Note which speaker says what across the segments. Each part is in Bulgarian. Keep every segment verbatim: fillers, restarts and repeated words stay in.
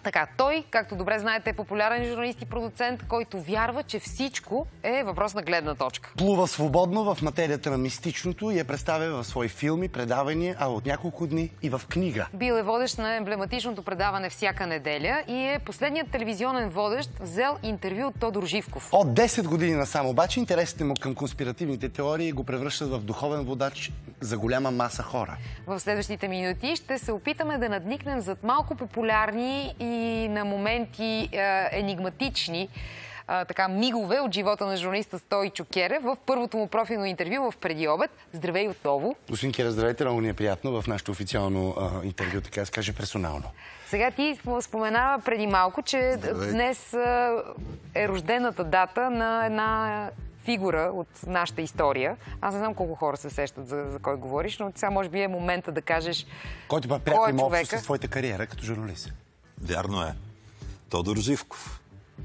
Speaker 1: Така, той, както добре знаете, е популярен журналист и продуцент, който вярва, че всичко е въпрос на гледна точка.
Speaker 2: Плува свободно в материята на мистичното и я представя в свои филми, предавания, а от няколко дни и в книга.
Speaker 1: Бил е водещ на емблематичното предаване Всяка неделя и е последният телевизионен водещ, взел интервю от Тодор Живков.
Speaker 2: От десет години насам обаче интересите му към конспиративните теории го превръщат в духовен водач за голяма маса хора.
Speaker 1: В следващите минути ще се опитаме да надникнем зад малко популярни и на моменти е, енигматични е, така, мигове от живота на журналиста Стойчо Керев в първото му профилно интервю в Преди обед. Здравей отново!
Speaker 2: Господин Керев, здравейте, много ни е приятно в нашето официално а, интервю, така да се каже, персонално.
Speaker 1: Сега ти споменава преди малко, че Здравей. Днес е рождената дата на една фигура от нашата история. Аз не знам колко хора се сещат за, за кой говориш, но сега може би е момента да кажеш
Speaker 2: който път пряко има общо с твоята кариера като журналист.
Speaker 3: Вярно е. Тодор Живков.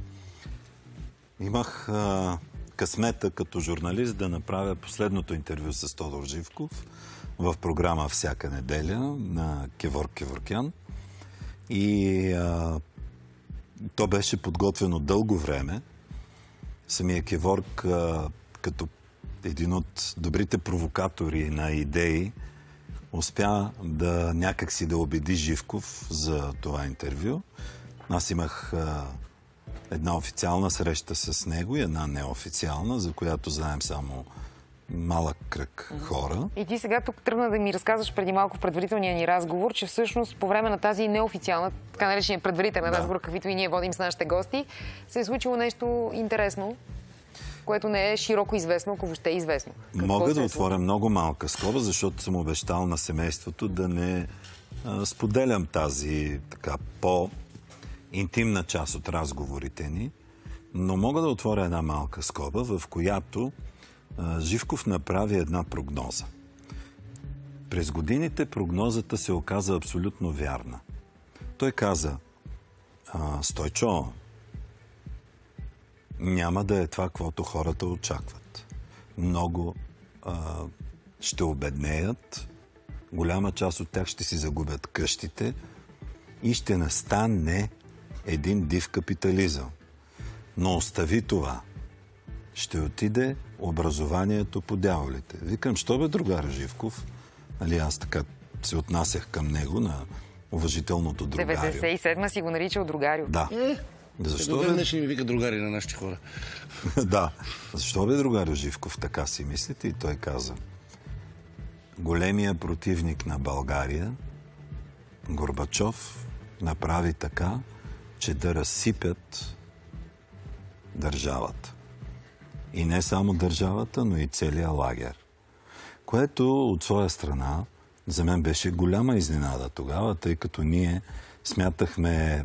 Speaker 3: Имах а, късмета като журналист да направя последното интервю с Тодор Живков в програма Всяка неделя на Кеворг Кеворкян. И а, то беше подготвено дълго време. Самия Кеворг, а, като един от добрите провокатори на идеи, успя да някакси да убеди Живков за това интервю. Аз имах а, една официална среща с него и една неофициална, за която знаем само малък кръг хора.
Speaker 1: И ти сега тук тръгна да ми разказваш преди малко в предварителния ни разговор, че всъщност по време на тази неофициална, така наречения предварителен да. разговор, каквито и ние водим с нашите гости, се е случило нещо интересно, което не е широко известно, ако въобще е известно. Какво
Speaker 3: Мога да отворя много малка скоба, защото съм обещал на семейството да не а, споделям тази така по-интимна част от разговорите ни, но мога да отворя една малка скоба, в която а, Живков направи една прогноза. През годините прогнозата се оказа абсолютно вярна. Той каза: а, Стойчо, няма да е това, каквото хората очакват. Много а, ще обеднеят, голяма част от тях ще си загубят къщите и ще настане един див капитализъм. Но остави това. Ще отиде образованието по дяволите. Викам, що бе, другар Живков? Нали, аз така се отнасях към него на уважителното другарио.
Speaker 1: деветдесет и седма си го наричал другарио.
Speaker 3: Да. Защо
Speaker 2: бе? Днес ще ми вика другари на нашите хора.
Speaker 3: Да. Защо бе, другарио Живков, така си мислите? И той каза: големия противник на България, Горбачов, направи така, че да разсипят държавата. И не само държавата, но и целия лагер. Което от своя страна за мен беше голяма изненада тогава, тъй като ние смятахме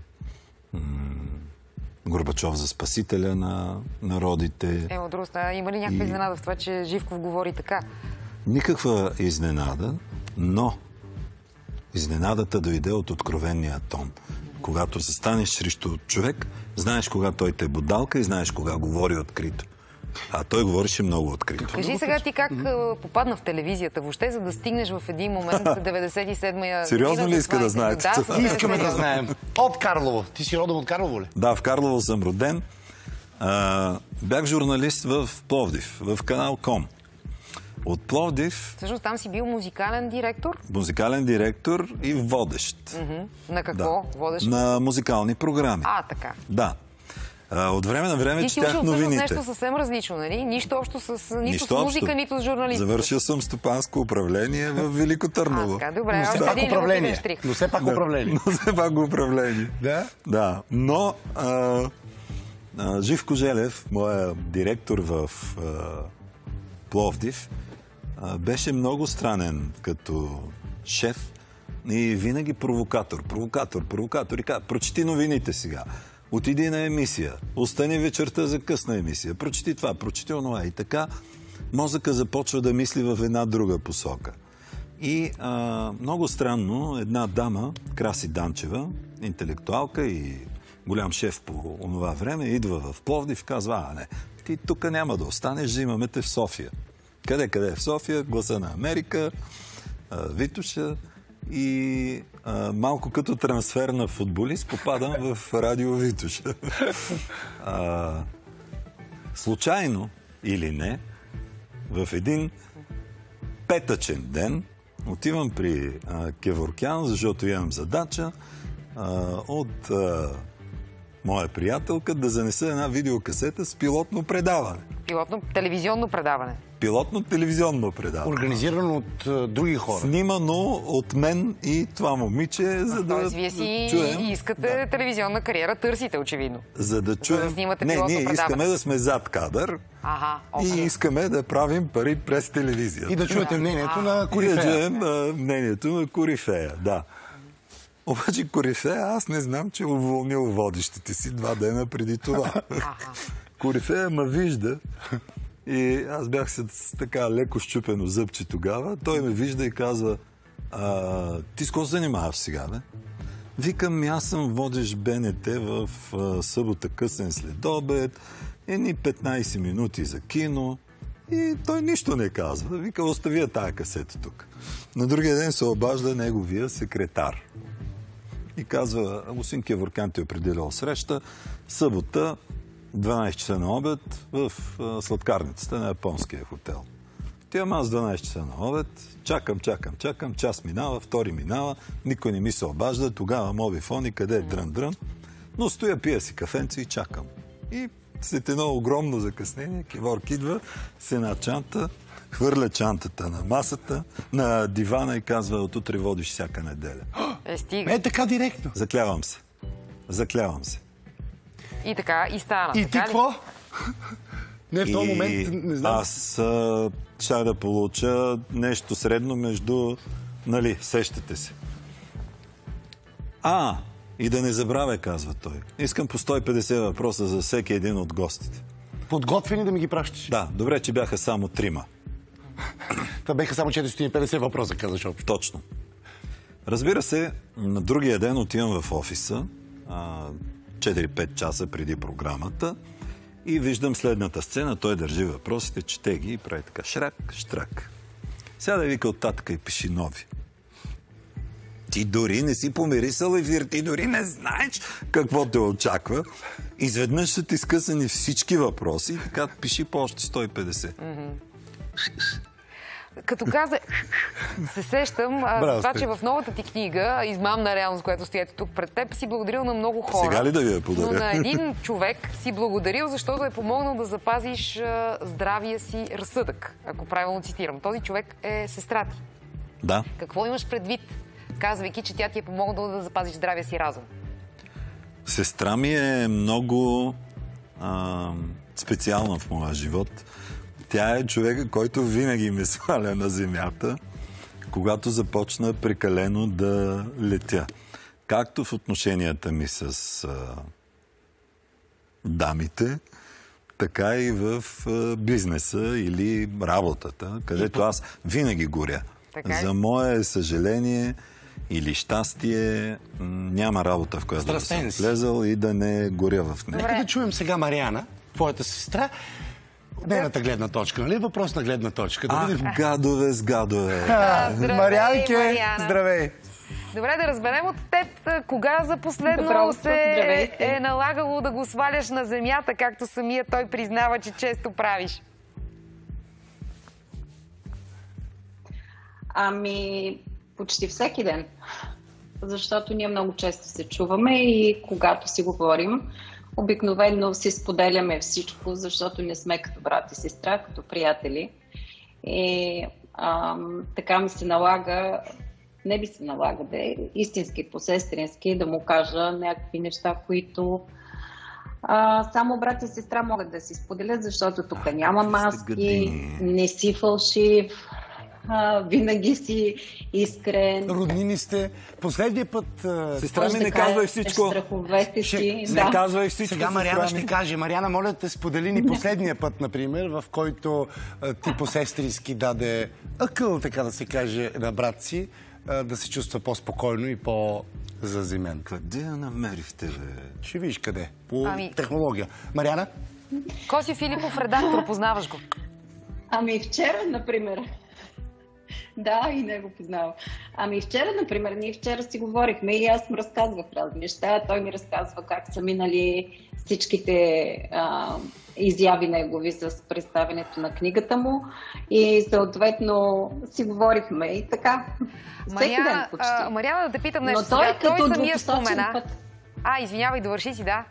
Speaker 3: Горбачов за спасителя на народите.
Speaker 1: Е, от друга страна, има ли някаква и... изненада в това, че Живков говори така?
Speaker 3: Никаква изненада, но изненадата дойде от откровения тон. Когато застанеш срещу човек, знаеш кога той те бодалка и знаеш кога говори открито. А той говореше много открито.
Speaker 1: Кажи сега ти как mm-hmm. попадна в телевизията въобще, за да стигнеш в един момент деветдесет и седма.
Speaker 3: Сериозно ли иска да знаете?
Speaker 1: Да,
Speaker 2: искаме да знаем. От Карлово. Ти си родом от Карлово ли?
Speaker 3: Да, в Карлово съм роден. А, бях журналист в Пловдив, в канал Ком. От Пловдив...
Speaker 1: Всъщност там си бил музикален директор?
Speaker 3: Музикален директор и водещ.
Speaker 1: Mm-hmm. На какво
Speaker 3: да.
Speaker 1: водещ?
Speaker 3: На музикални програми.
Speaker 1: А, така.
Speaker 3: Да. А, от време на време четях новините.
Speaker 1: Ти си учил нещо съвсем различно, нали? Нищо общо с, нито нищо с музика, общо. Нито с журналистика.
Speaker 3: Завършил съм стопанско управление в Велико Търново.
Speaker 1: А, така, добре.
Speaker 2: Но все пак управление. Но все пак управление.
Speaker 3: Но все пак управление.
Speaker 2: Да?
Speaker 3: Да. Но а, а, Живко Желев, моя директор в а, Пловдив, а, беше много странен като шеф и винаги провокатор, провокатор, провокатор. И каза: прочети новините сега. Отиди на емисия, остани вечерта за късна емисия, прочети това, прочети онова. И така мозъка започва да мисли в една друга посока. И а, много странно, една дама, Краси Данчева, интелектуалка и голям шеф по онова време, идва в Пловдив и казва: а не, ти тук няма да останеш, взимаме те в София. Къде, къде е в София? Гласа на Америка, а, Витоша. и а, малко като трансфер на футболист попадам в Радио Витоша. а, случайно или не, в един петъчен ден отивам при а, Кеворкян, защото имам задача а, от а, моя приятелка да занеса една видеокасета с пилотно предаване.
Speaker 1: Пилотно телевизионно предаване.
Speaker 3: Пилотно телевизионно предаване.
Speaker 2: Организирано от а, други хора.
Speaker 3: Снимано от мен и това момиче, за да
Speaker 1: Тоест, вие си
Speaker 3: чуем.
Speaker 1: искате да. телевизионна кариера, търсите очевидно.
Speaker 3: За да чуем.
Speaker 1: За да снимате
Speaker 3: не,
Speaker 1: пилотно
Speaker 3: ние
Speaker 1: предаване.
Speaker 3: искаме да сме зад кадър.
Speaker 1: Ага,
Speaker 3: и
Speaker 1: окей.
Speaker 3: искаме да правим пари през телевизията.
Speaker 2: И да чуете мнението на
Speaker 3: И да
Speaker 2: корифея.
Speaker 3: чуем а, мнението на корифея, да. Обаче корифея, аз не знам, че е уволнил водещите си два дена преди това. Корифея ме вижда и аз бях с така леко щупено зъбче тогава. Той ме вижда и казва: а, ти с какво се занимаваш сега, бе? Викам, аз съм водещ БНТ в а, събота късен следобед, едни петнайсет минути за кино. И той нищо не казва. Вика, оставя тая касета тук. На другия ден се обажда неговия секретар. И казва: господин Кеворкян ти е определил среща, събота, дванайсет часа на обед, в а, сладкарницата на японския хотел. Отивам аз дванайсет часа на обед, чакам, чакам, чакам, час минава, втори минава, никой не ми се обажда, тогава мобифон и къде е дрън-дрън, но стоя, пия си кафенце и чакам. И след едно огромно закъснение, Кеворк идва с една чанта, хвърля чантата на масата, на дивана и казва: от утре водиш всяка неделя.
Speaker 1: Е, стига.
Speaker 2: Е, така директно.
Speaker 3: Заклявам се. Заклявам се.
Speaker 1: И така, и стана.
Speaker 2: И
Speaker 1: така
Speaker 2: ти
Speaker 1: ли?
Speaker 2: какво? Не, в този
Speaker 3: И
Speaker 2: момент, не знам.
Speaker 3: аз а, щях да получа нещо средно между... Нали, сещате се. А, и да не забравя, казва той. Искам по сто и петдесет въпроса за всеки един от гостите.
Speaker 2: Подготвени да ми ги пращаш.
Speaker 3: Да, добре, че бяха само трима.
Speaker 2: Това беха само четиристотин и петдесет въпроса, казаш общо.
Speaker 3: Точно. Разбира се, на другия ден отивам в офиса, четири-пет часа преди програмата, и виждам следната сцена. Той държи въпросите, чете ги и прави така: шрак, штрак. Сяда и вика от татъка и пиши нови. Ти дори не си помирисал ефир, ти дори не знаеш какво те очаква. Изведнъж са ти скъсани всички въпроси и така пиши по още сто и петдесет.
Speaker 1: Като каза, се сещам а, за това, че в новата ти книга "Измамна реалност", която стоите тук пред теб, си благодарил на много хора.
Speaker 3: Сега ли да ви я подаря?
Speaker 1: Но на един човек си благодарил, защото е помогнал да запазиш а, здравия си разсъдък, ако правилно цитирам. Този човек е сестра ти.
Speaker 3: Да.
Speaker 1: Какво имаш предвид, казвайки, че тя ти е помогнала да запазиш здравия си разум?
Speaker 3: Сестра ми е много а, специална в моя живот. Тя е човека, който винаги ме сваля на земята, когато започна прекалено да летя. Както в отношенията ми с а, дамите, така и в а, бизнеса или работата, където аз винаги горя.
Speaker 1: Така
Speaker 3: За мое съжаление или щастие няма работа, в която да съм влезъл и да не горя в нея.
Speaker 2: Нека да чуем сега Мариана, твоята сестра. Нейната гледна точка, нали? Въпрос на гледна точка. Да
Speaker 3: А,
Speaker 2: видим.
Speaker 3: гадове с гадове.
Speaker 1: Здравей,
Speaker 2: Марианке,
Speaker 1: Мариана.
Speaker 2: здравей!
Speaker 1: Добре, да разберем от теб кога за последно
Speaker 4: Добро утро,
Speaker 1: се е,
Speaker 4: здравейте.
Speaker 1: е налагало да го сваляш на земята, както самия той признава, че често правиш.
Speaker 4: Ами, почти всеки ден. Защото ние много често се чуваме и когато си говорим, обикновено си споделяме всичко, защото не сме като брат и сестра, като приятели. И ам, така ми се налага, не би се налага, да е истински, по-сестрински, да му кажа някакви неща, които а, само брат и сестра могат да си споделят, защото тук няма маски, не си фалшив, а, винаги си искрен.
Speaker 2: Роднини сте. Последния път...
Speaker 3: Сестра ми, не казвай всичко.
Speaker 4: Страховете
Speaker 2: Ще-
Speaker 4: си.
Speaker 3: Не
Speaker 4: Да.
Speaker 3: казвай всичко.
Speaker 2: Сега Мариана ще каже. Мариана, моля те, сподели ни последния път, например, в който а, ти по-сестрински даде акъл, така да се каже, на брат си, а, да се чувства по-спокойно и по-заземен.
Speaker 3: Къде я намерихте, бе?
Speaker 2: Ще видиш къде. По
Speaker 1: Ами-
Speaker 2: технология. Мариана?
Speaker 1: Коси Филипов, редактор, познаваш го.
Speaker 4: Ами вчера, например. Да, и него познавам. Ами вчера, например, ние вчера си говорихме и аз му разказвах разни неща. Той ми разказва как са минали всичките а, изяви негови с представянето на книгата му. И съответно си говорихме и така. Всеки
Speaker 1: Мария,
Speaker 4: ден почти.
Speaker 1: А, Мариана, да те питам нещо.
Speaker 4: Но той,
Speaker 1: сега.
Speaker 4: като
Speaker 1: той самия
Speaker 4: двупосочен
Speaker 1: спомена.
Speaker 4: път.
Speaker 1: А, извинявай, довърши си, да.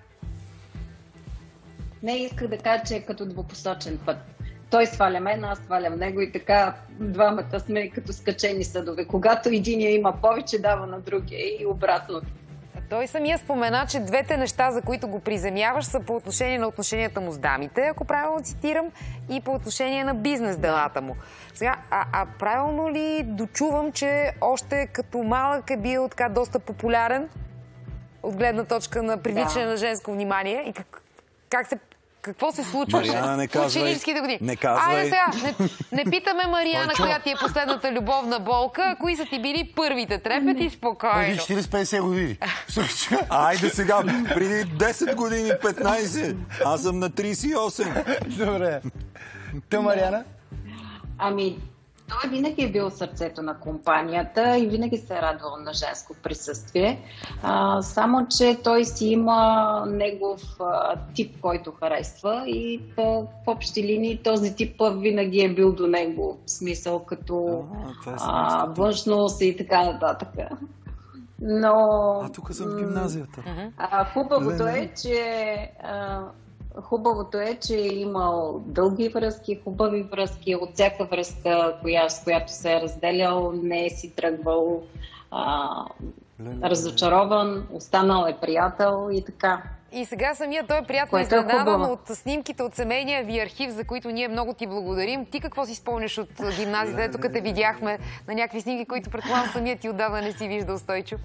Speaker 4: Не, исках да кажа, че е като двупосочен път. Той сваля мен, аз свалям него и така двамата сме като скачени съдове. Когато единия има повече, дава на другия и обратно.
Speaker 1: Той самия спомена, че двете неща, за които го приземяваш, са по отношение на отношенията му с дамите, ако правилно цитирам, и по отношение на бизнес делата му. Сега, а, а правилно ли дочувам, че още като малък е бил така доста популярен от гледна точка на привличане
Speaker 4: Да.
Speaker 1: на женско внимание? И как, как се... Какво се случваше
Speaker 3: Мариана, не
Speaker 1: в
Speaker 3: казвай.
Speaker 1: ученическите години?
Speaker 3: Не казвай.
Speaker 1: Айде сега, не, не питаме Мариана, коя ти е последната любовна болка, кои са ти били първите трепети, спокойно.
Speaker 2: Преди четирийсет-петдесет години.
Speaker 3: Айде сега, преди десет години, петнайсет. Аз съм на трийсет и осем.
Speaker 2: Добре. Та, Мариана?
Speaker 4: Ами, той винаги е бил сърцето на компанията и винаги се е радвал на женско присъствие. А, само, че той си има негов а, тип, който харесва и а, в общи линии този тип винаги е бил до него. В смисъл като
Speaker 3: А, това е
Speaker 4: а,
Speaker 3: семейството.
Speaker 4: външност и така нататък. Но...
Speaker 3: А тук съм в гимназията.
Speaker 4: А, хубавото
Speaker 3: Леле.
Speaker 4: е, че а, хубавото е, че е имал дълги връзки, хубави връзки. От всяка връзка, коя, с която се е разделял, не е си тръгвал а,
Speaker 3: Леле.
Speaker 4: разочарован, останал е приятел и така.
Speaker 1: И сега самия той е приятно
Speaker 4: Което е
Speaker 1: изненадан
Speaker 4: хубаво.
Speaker 1: от снимките от семейния ви архив, за които ние много ти благодарим. Ти какво си спомняш от гимназията, ето като те видяхме на някакви снимки, които предполагам самия ти отдавна не си виждал, Стойчо?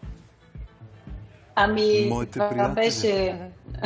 Speaker 4: Ами,
Speaker 3: Моите
Speaker 4: това
Speaker 3: приятели.
Speaker 4: беше...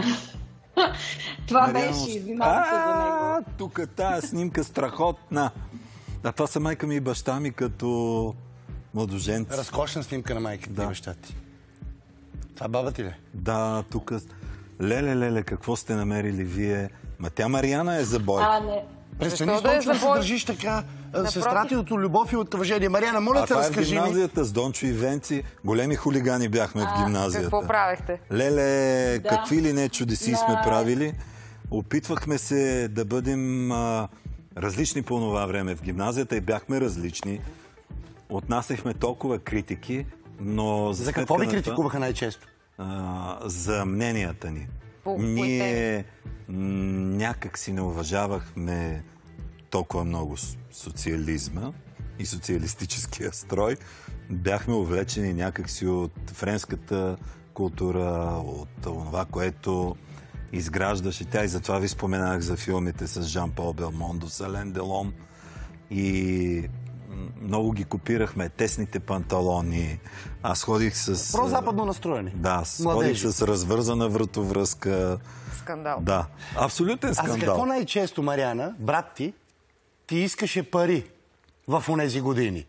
Speaker 4: това
Speaker 3: Мариана,
Speaker 4: беше, извинявам се за него.
Speaker 3: А, тук тая снимка страхотна. А това са майка ми и баща ми като младоженци.
Speaker 2: Разкошна снимка на майката
Speaker 3: Да.
Speaker 2: и баща ти. Това баба ти ли?
Speaker 3: Да, тук... Леле, леле, какво сте намерили вие? Ма тя Мариана е за бой.
Speaker 4: А, не.
Speaker 2: Престани
Speaker 1: Защо
Speaker 2: с
Speaker 1: да е
Speaker 2: Дончо да се
Speaker 1: забой?
Speaker 2: държиш така.
Speaker 1: Напротив.
Speaker 2: Сестрата ти от любов и от уважение. Мариана, моля
Speaker 3: А
Speaker 2: те,
Speaker 3: това е в
Speaker 2: разкажи ми.
Speaker 3: гимназията с Дончо и Венци. Големи хулигани бяхме в гимназията.
Speaker 1: Какво правехте?
Speaker 3: Леле,
Speaker 4: Да.
Speaker 3: какви ли не чудеси
Speaker 4: Да.
Speaker 3: сме правили. Опитвахме се да бъдем а, различни по това време в гимназията и бяхме различни. Отнасяхме толкова критики, но...
Speaker 2: За какво ви
Speaker 3: сметка на това,
Speaker 2: критикуваха най-често?
Speaker 3: а, за мненията ни.
Speaker 1: По кои
Speaker 3: Ние м, някак си не уважавахме толкова много с- социализма и социалистическия строй. Бяхме увлечени някак си от френската култура, от това, което изграждаше тя. И затова ви споменах за филмите с Жан-Пол Белмондо, с Ален Делон. И м, много ги копирахме. Тесните панталони. Аз ходих с...
Speaker 2: Про-западно настроени.
Speaker 3: Да, с-
Speaker 2: Младежи.
Speaker 3: ходих с развързана вратовръзка.
Speaker 1: Скандал.
Speaker 3: Да, абсолютен
Speaker 2: А за
Speaker 3: скандал.
Speaker 2: какво най-често, Мариана, брат ти, ти искаше пари в онези години?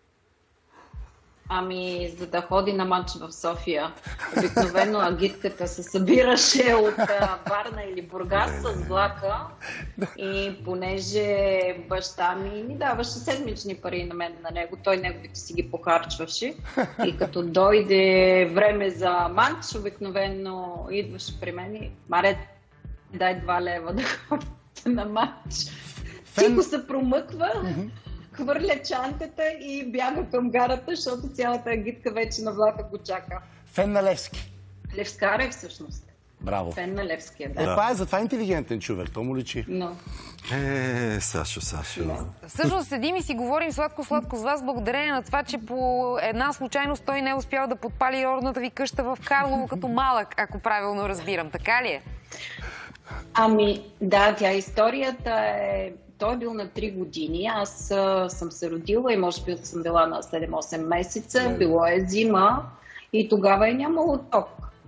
Speaker 4: Ами, за да ходи на матч в София. Обикновено агитката се събираше от а, Варна или Бургас с влака. И понеже баща ми ми даваше седмични пари на мен, на него, той неговите си ги похарчваше. И като дойде време за матч, обикновено идваше при мен и Маре, дай два лева да ходя на матч. Тихо се промъква, хвърля чантата и бяга към гарата, защото цялата агитка вече на влака го чака.
Speaker 2: Фен на Левски.
Speaker 4: Левскар е всъщност.
Speaker 2: Браво.
Speaker 4: Фен на Левския,
Speaker 2: Е,
Speaker 4: да.
Speaker 2: това е, затова е интелигентен човек, то му личи.
Speaker 4: Но,
Speaker 3: Е, Сашо, Сашо.
Speaker 1: Всъщност седим и си говорим сладко-сладко с вас, благодарение на това, че по една случайност той не е успял да подпали родната ви къща в Карлово като малък, ако правилно разбирам. Така ли е?
Speaker 4: ами, да, тя историята е... Той е бил на три години, аз а, съм се родила и може би съм била на седем-осем месеца, било е зима и тогава е нямало ток.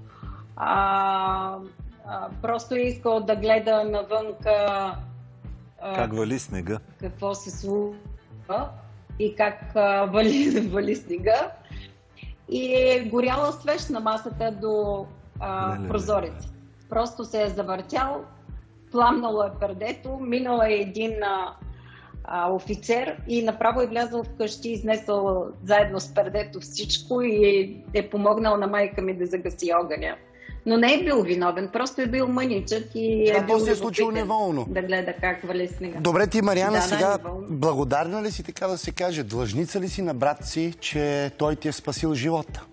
Speaker 4: А, а, просто е искал да гледа навънка а,
Speaker 3: Как вали снега?
Speaker 4: какво се случва и как а, вали, вали снега. И е горяла свещ на масата до а,
Speaker 3: Леле.
Speaker 4: прозорец. Просто се е завъртял, пламнало е пердето, минала е един а, а, офицер и направо е влязъл вкъщи, изнесъл заедно с пердето всичко и е помогнал на майка ми да загаси огъня. Но не е бил виновен, просто е бил мъничък и е
Speaker 2: Това
Speaker 4: бил
Speaker 2: се е случило неволно.
Speaker 4: да гледа как вали снега.
Speaker 2: Добре, ти, Мариана,
Speaker 4: Да,
Speaker 2: сега
Speaker 4: да,
Speaker 2: благодарна ли си, така да се каже, длъжница ли си на брат си, че той ти е спасил живота?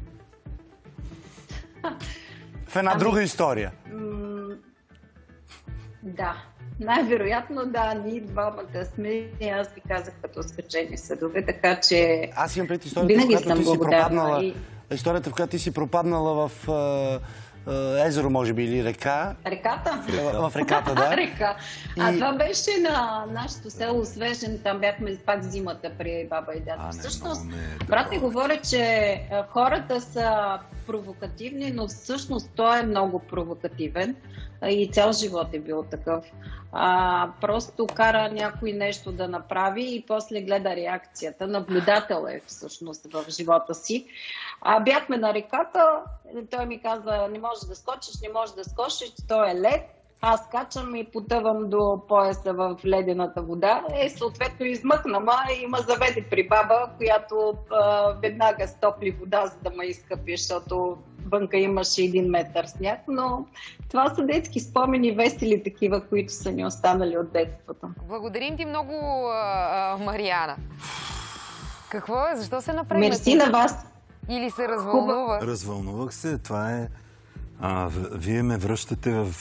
Speaker 2: В една
Speaker 4: ами,
Speaker 2: друга история.
Speaker 4: Да, най-вероятно да, ние двамата сме, и аз ви казах като скачени съдове, така че
Speaker 2: аз имам пред историята, в която ти си пропаднала, и... историята, в която ти си пропаднала в е, езеро, може би, или река.
Speaker 4: Реката?
Speaker 2: В, в реката, да.
Speaker 4: Река. А
Speaker 2: и...
Speaker 4: това беше на нашето село Свежен, там бяхме пак зимата при баба и дядо. Всъщност, брат ми говори, че хората са провокативни, но всъщност той е много провокативен и цял живот е бил такъв. А, просто кара някой нещо да направи и после гледа реакцията. Наблюдател е всъщност в живота си. А, бяхме на реката, той ми каза, не можеш да скочиш, не можеш да скочиш, той е лед. Аз скачам и потъвам до пояса в ледената вода. Е, съответно измъкнам, а и ме заведе при баба, която а, веднага стопли вода, за да ме изкъпи, защото вънка имаше един метър сняг. Но това са детски спомени, весели такива, които са ни останали от детството.
Speaker 1: Благодарим ти много, а, а, Мариана. Какво е? Защо се направи?
Speaker 4: Мерси на вас.
Speaker 1: Или се развълнува?
Speaker 3: Развълнувах се. Това е... А, вие ме връщате в...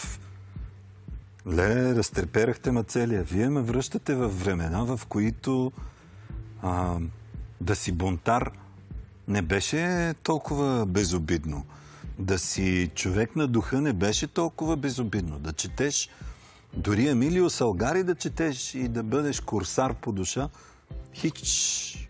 Speaker 3: Ле, разтреперахте ма целия. Вие ме връщате в времена, в които а, да си бунтар не беше толкова безобидно. Да си човек на духа не беше толкова безобидно. Да четеш дори Емилио Салгари да четеш и да бъдеш курсар по душа, хич.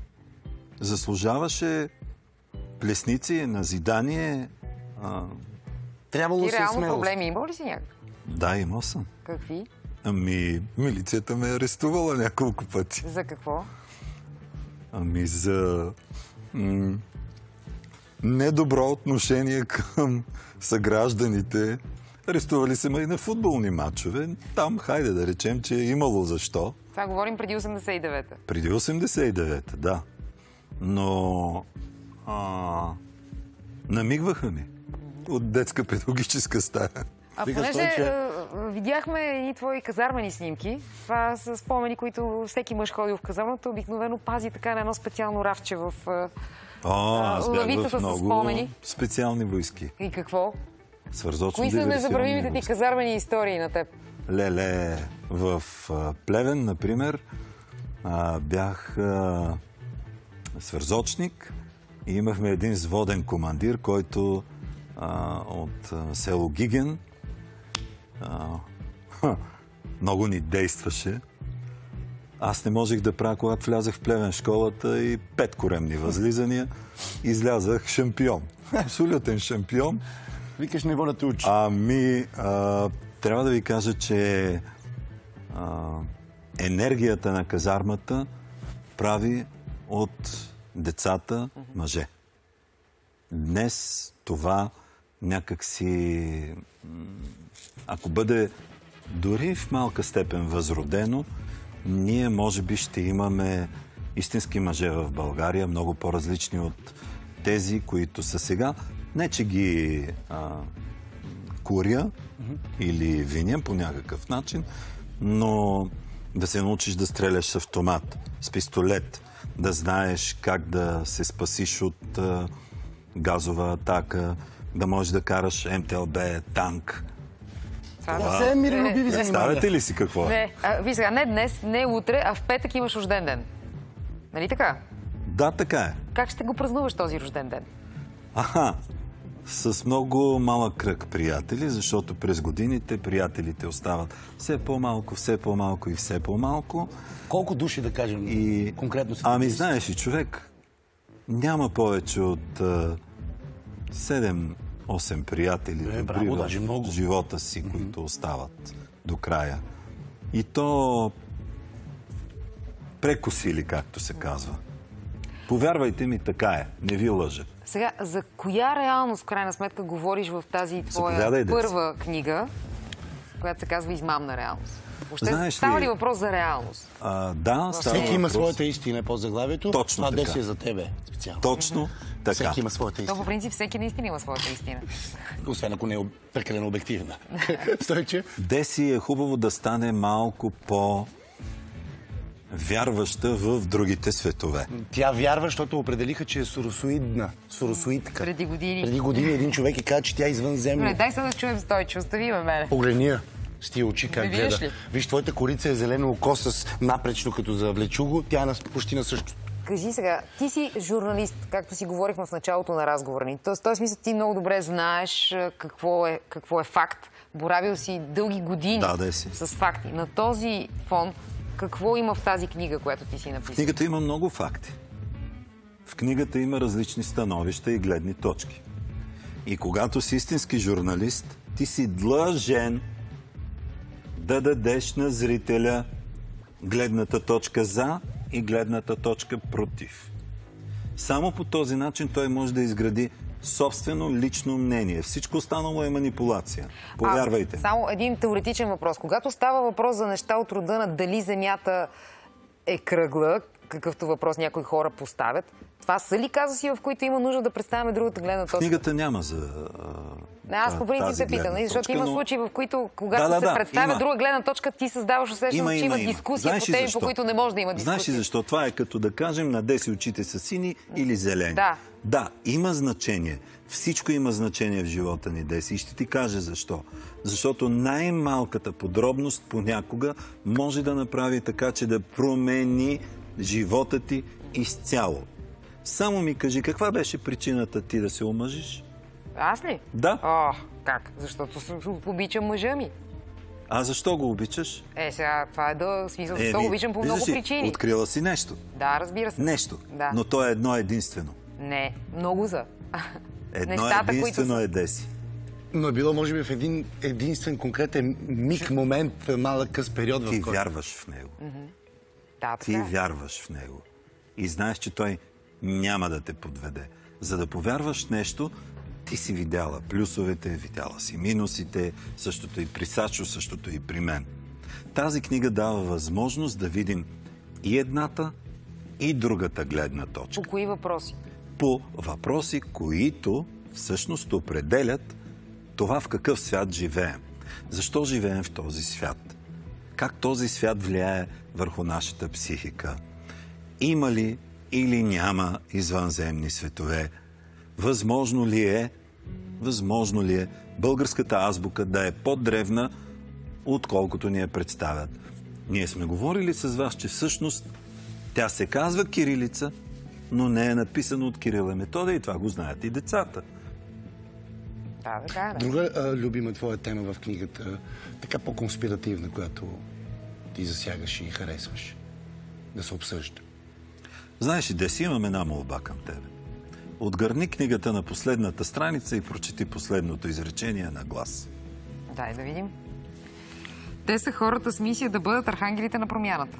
Speaker 3: Заслужаваше плесници, назидание. А...
Speaker 2: Трябвало
Speaker 1: ти
Speaker 2: се
Speaker 1: реално
Speaker 2: смелост.
Speaker 1: Проблеми имал ли си някакъв?
Speaker 3: Да, имал съм.
Speaker 1: Какви?
Speaker 3: Ами, милицията ме е арестувала няколко пъти.
Speaker 1: За какво?
Speaker 3: Ами, за м- недобро отношение към съгражданите. Арестували се ме и на футболни матчове. Там, хайде да речем, че е имало защо.
Speaker 1: Това говорим преди осемдесет и девета.
Speaker 3: Преди осемдесет и девета, да. Но а, намигваха ми от детска педагогическа стая.
Speaker 1: А понеже че... видяхме и твои казармени снимки, това са спомени, които всеки мъж ходил в казармата, обикновено пази така на едно специално рафче в
Speaker 3: О, аз бях в много
Speaker 1: спомени.
Speaker 3: специални войски.
Speaker 1: И какво?
Speaker 3: Свързочно
Speaker 1: Кои са незабравимите ти казармени истории на теб?
Speaker 3: Леле, в а, Плевен, например, а, бях а, свързочник и имахме един взводен командир, който а, от а, село Гиген а, ха, много ни действаше. Аз не можех да правя, когато влязах в Плевен школата и пет коремни възлизания, излязах шампион. Абсолютен шампион.
Speaker 2: Викаш, не воля те учи.
Speaker 3: Ами, а, трябва да ви кажа, че а, енергията на казармата прави от децата мъже. Днес това някак си, ако бъде дори в малка степен възродено, ние може би ще имаме истински мъже в България, много по-различни от тези, които са сега. Не, че ги а, куря mm-hmm. или виня по някакъв начин, но да се научиш да стреляш с автомат, с пистолет, да знаеш как да се спасиш от а, газова атака, да можеш да караш Ем Те Ел Бе, танк.
Speaker 2: Това се е миролюбиви занимания.
Speaker 3: Ставате ли си какво е?
Speaker 1: Не, а, ви сега, не днес, не утре, а в петък имаш рожден ден. Нали така?
Speaker 3: Да, така е.
Speaker 1: Как ще го празнуваш този рожден ден?
Speaker 3: Аха, с много малък кръг приятели, защото през годините приятелите остават все по-малко, все по-малко и все по-малко.
Speaker 2: Колко души, да кажем,
Speaker 3: и...
Speaker 2: конкретно се
Speaker 3: Ами, знаеш ли, човек няма повече от седем-осем приятели
Speaker 2: е, браво, даже
Speaker 3: в живота си, mm-hmm. които остават до края. И то прекосили, както се казва. Повярвайте ми, така е. Не ви лъжа.
Speaker 1: Сега, за коя реалност, в крайна сметка, говориш в тази твоя
Speaker 3: Заповядай,
Speaker 1: първа книга? която се казва измамна реалност. Въобще
Speaker 3: Знаеш
Speaker 1: става
Speaker 3: ли-
Speaker 1: ли въпрос за реалност?
Speaker 3: А, да, става
Speaker 2: Всеки има
Speaker 3: въпрос.
Speaker 2: своята истина по заглавието.
Speaker 3: Точно
Speaker 2: Това
Speaker 3: така.
Speaker 2: Деси е за тебе специално.
Speaker 3: Точно така.
Speaker 2: Всеки има своята
Speaker 1: То
Speaker 2: истина.
Speaker 1: по принцип всеки наистина има своята истина.
Speaker 2: Освен ако не е прекалено обективна. Стойче?
Speaker 3: Деси е хубаво да стане малко по вярваща в другите светове.
Speaker 2: Тя вярва, защото определиха, че е соросоидна. Соросоидка.
Speaker 1: Преди години.
Speaker 2: Преди години един човек и каза, че тя е
Speaker 1: Добре,
Speaker 2: извънземна.
Speaker 1: дай се да чуем Стойче, остави ме мене.
Speaker 2: Погледни я с тия очи как
Speaker 1: Не виждаш
Speaker 2: гледа.
Speaker 1: ли?
Speaker 2: Виж, твоята корица е зелено око с напречно като за влечуго. Тя е на- почти на същото.
Speaker 1: Кажи сега, ти си журналист, както си говорихме в началото на разговора ни. Тоест, в този смисъл ти много добре знаеш а, какво е, какво е факт. Боравил си дълги години
Speaker 3: Да, да си.
Speaker 1: с факти. На този фон, какво има в тази книга, която ти си
Speaker 3: В
Speaker 1: написал?
Speaker 3: книгата има много факти. В книгата има различни становища и гледни точки. И когато си истински журналист, ти си длъжен да дадеш на зрителя гледната точка за и гледната точка против. Само по този начин той може да изгради собствено лично мнение. Всичко останало е манипулация. Повярвайте.
Speaker 1: А, само един теоретичен въпрос. Когато става въпрос за неща от рода на дали Земята е кръгла, какъвто въпрос някои хора поставят, това са ли казуси, в които има нужда да представяме другата гледна точка?
Speaker 3: Книгата няма за...
Speaker 1: Не, аз по принцип се питам, нали, защото има случаи, в които, когато
Speaker 3: Да, да,
Speaker 1: се
Speaker 3: да,
Speaker 1: представя
Speaker 3: има.
Speaker 1: друга гледна точка, ти създаваш усещането, че има, дискусия
Speaker 3: Знаеш
Speaker 1: по
Speaker 3: ли
Speaker 1: теми,
Speaker 3: защо?
Speaker 1: по които не може да има дискусия.
Speaker 3: Знаеш ли защо? Това е като да кажем на Деси очите са сини или зелени.
Speaker 1: Да.
Speaker 3: Да, има значение. Всичко има значение в живота ни, Деси. И ще ти кажа защо. Защото най-малката подробност понякога може да направи така, че да промени живота ти изцяло. Само ми кажи, каква беше причината ти да се омъжиш?
Speaker 1: Аз ли?
Speaker 3: Да.
Speaker 1: О, как? Защото с- обичам мъжа ми.
Speaker 3: А защо го обичаш?
Speaker 1: Е, сега, това е да смисъл,
Speaker 3: Е,
Speaker 1: защо
Speaker 3: ми,
Speaker 1: го обичам по много
Speaker 3: виждаш ли,
Speaker 1: причини.
Speaker 3: Открила си нещо.
Speaker 1: Да, разбира се.
Speaker 3: Нещо.
Speaker 1: Да.
Speaker 3: Но то е едно единствено.
Speaker 1: Не, много за.
Speaker 3: Едно
Speaker 1: Нещата,
Speaker 3: единствено
Speaker 1: които
Speaker 3: е Деси.
Speaker 2: Но е било, може би, в един единствен конкретен миг, момент, малък къс период, в
Speaker 3: Ти
Speaker 2: който...
Speaker 3: вярваш в него.
Speaker 1: Да,
Speaker 3: Ти
Speaker 1: така.
Speaker 3: вярваш в него. И знаеш, че той няма да те подведе. За да повярваш в нещо, ти си видяла плюсовете, видяла си минусите, същото и при Сачо, същото и при мен. Тази книга дава възможност да видим и едната, и другата гледна точка.
Speaker 1: По кои въпроси?
Speaker 3: По въпроси, които всъщност определят това в какъв свят живеем. Защо живеем в този свят? Как този свят влияе върху нашата психика? Има ли или няма извънземни светове? Възможно ли е, възможно ли е българската азбука да е по-древна, отколкото ни я представят? Ние сме говорили с вас, че всъщност тя се казва кирилица, но не е написано от Кирил и Методий и това го знаят и децата.
Speaker 1: Да, така е. Да.
Speaker 2: Друга а, любима твоя тема в книгата, така по-конспиративна, която ти засягаш и харесваш да се обсъжда.
Speaker 3: Знаеш ли, Деси, имам една молба към тебе. Отгърни книгата на последната страница и прочети последното изречение на глас.
Speaker 1: Дай да видим. Те са хората с мисия да бъдат архангелите на промяната.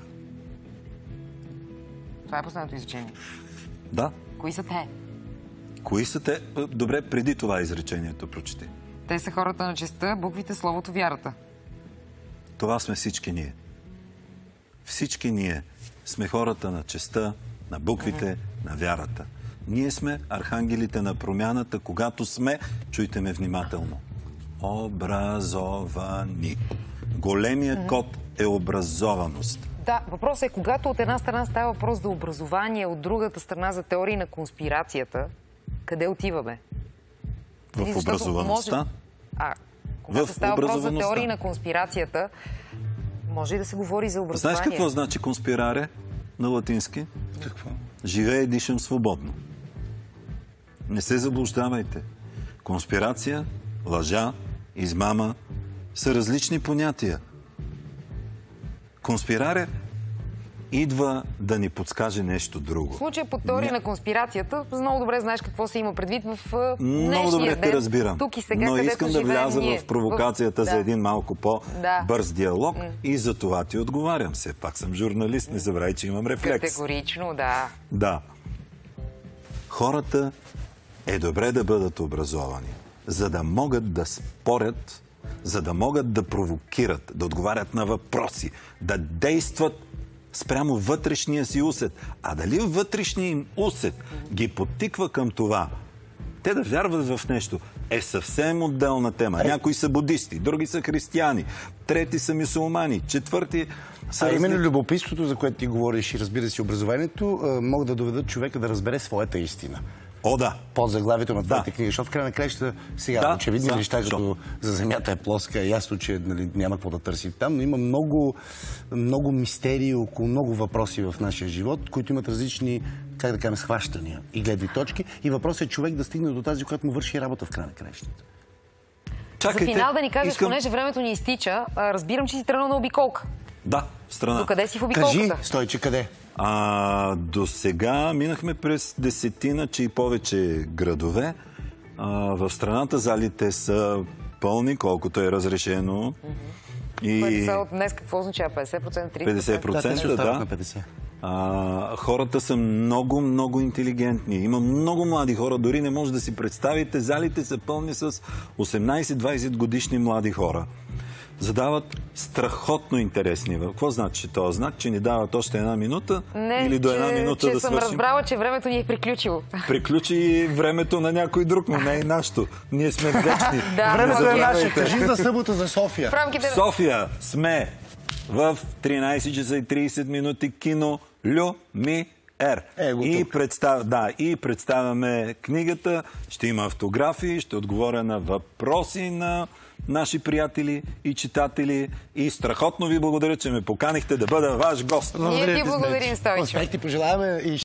Speaker 1: Това е последното изречение.
Speaker 3: Да.
Speaker 1: Кои са те?
Speaker 3: Кои са те? Добре, преди това изречението прочети.
Speaker 1: Те са хората на честта, буквите, словото, вярата.
Speaker 3: Това сме всички ние. Всички ние сме хората на честта, на буквите, на вярата. Ние сме архангелите на промяната, когато сме, чуйте ме внимателно, образовани. Големият код е образованост.
Speaker 1: Да, въпросът е, когато от една страна става въпрос за образование, от другата страна за теории на конспирацията, къде отиваме?
Speaker 3: В
Speaker 1: Защото
Speaker 3: образоваността.
Speaker 1: Може... А, когато
Speaker 3: В
Speaker 1: става въпрос за
Speaker 3: образоваността.
Speaker 1: теории на конспирацията, може и да се говори за образование.
Speaker 3: Знаеш какво значи конспираре на латински?
Speaker 2: Какво?
Speaker 3: Живее и дишам свободно. Не се заблуждавайте. Конспирация, лъжа, измама са различни понятия. Конспираре идва да ни подскаже нещо друго.
Speaker 1: В случая по теория
Speaker 3: Ня-
Speaker 1: на конспирацията, много добре знаеш какво се има предвид в а, днешния
Speaker 3: Много добре
Speaker 1: ден.
Speaker 3: те разбирам.
Speaker 1: Тук и сега,
Speaker 3: но
Speaker 1: където
Speaker 3: искам да
Speaker 1: живеем
Speaker 3: вляза
Speaker 1: ние.
Speaker 3: в провокацията
Speaker 1: В-
Speaker 3: за
Speaker 1: да.
Speaker 3: един малко по-бърз диалог и за това ти отговарям. Все пак съм журналист, не забравяй, че имам рефлекс.
Speaker 1: Категорично, да.
Speaker 3: Да. Хората е добре да бъдат образовани, за да могат да спорят за да могат да провокират, да отговарят на въпроси, да действат спрямо вътрешния си усет. А дали вътрешния им усет ги подтиква към това, те да вярват в нещо, е съвсем отделна тема. Някои са будисти, други са християни, трети са мюсюлмани, четвърти са...
Speaker 2: А
Speaker 3: разли...
Speaker 2: именно любопитството, за което ти говориш и разбира се образованието, могат да доведат човека да разбере своята истина.
Speaker 3: О, да.
Speaker 2: Под заглавието на твоите
Speaker 3: да.
Speaker 2: книги, защото в край на краищата сега
Speaker 3: Да,
Speaker 2: очевидни
Speaker 3: да,
Speaker 2: неща, като за земята е плоска, е ясно, че нали, няма какво да търси там, но има много, много мистерии около много въпроси в нашия живот, които имат различни, как да кажем, схващания и гледни точки. И въпросът е човек да стигне до тази, която му върши работа в край на краищата.
Speaker 1: За финал да ни кажеш, искам... понеже времето ни изтича, разбирам, че си тръгнал на обиколка.
Speaker 3: Да, в страна.
Speaker 1: До къде си в обиколката?
Speaker 2: Кажи, Стойче, къде?
Speaker 3: А, до сега минахме през десетина, че и повече градове. А, в страната залите са пълни, колкото е разрешено.
Speaker 1: И... От днес какво означава? петдесет процента, тридесет процента?
Speaker 3: петдесет процента, да.
Speaker 2: На петдесет.
Speaker 3: А, хората са много, много интелигентни. Има много млади хора. Дори не може да си представите. Залите са пълни с осемнайсет-двайсет годишни млади хора. Задават страхотно интересни. Какво значи това? Значи, че ни дават още една минута
Speaker 1: не,
Speaker 3: или до една
Speaker 1: че,
Speaker 3: минута
Speaker 1: че
Speaker 3: да
Speaker 1: съм
Speaker 3: свършим?
Speaker 1: разбрала, че времето ни е приключило.
Speaker 3: Приключи и времето на някой друг, но не и нашето. Ние сме вечни.
Speaker 1: Да,
Speaker 2: времето е наше. Кажи за събота за София.
Speaker 1: В рамките на...
Speaker 3: София сме в тринайсет часа и трийсет минути кино Люмиер.
Speaker 2: Его
Speaker 3: и,
Speaker 2: тук.
Speaker 3: представ... да, и представяме книгата, ще има автографии, ще отговоря на въпроси на наши приятели и читатели. И страхотно ви благодаря, че ме поканихте да бъда ваш гост.
Speaker 1: Ние ти благодарим, Стойчо.
Speaker 2: Успех ти пожелаваме и